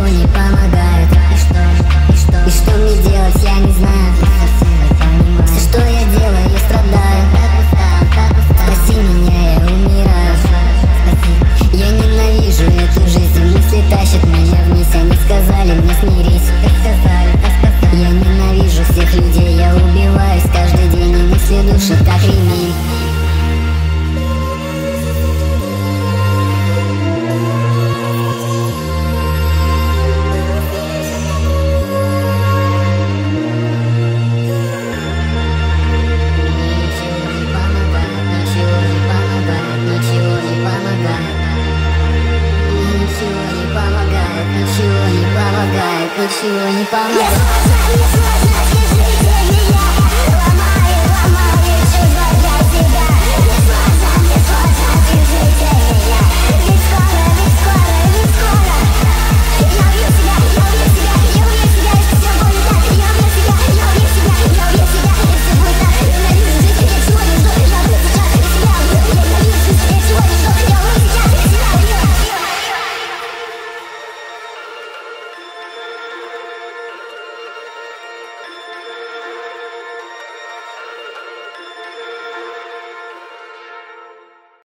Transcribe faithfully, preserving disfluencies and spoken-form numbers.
не помогает. И что, и что, и что мне делать, я не знаю. Все, что я делаю, я страдаю. Спаси меня, я умираю. Я ненавижу эту жизнь, мысли тащат меня вниз. Они сказали мне смирись. Я ненавижу всех людей, я убиваюсь каждый день. И мысли душат, как ремень. Ничего не помогает.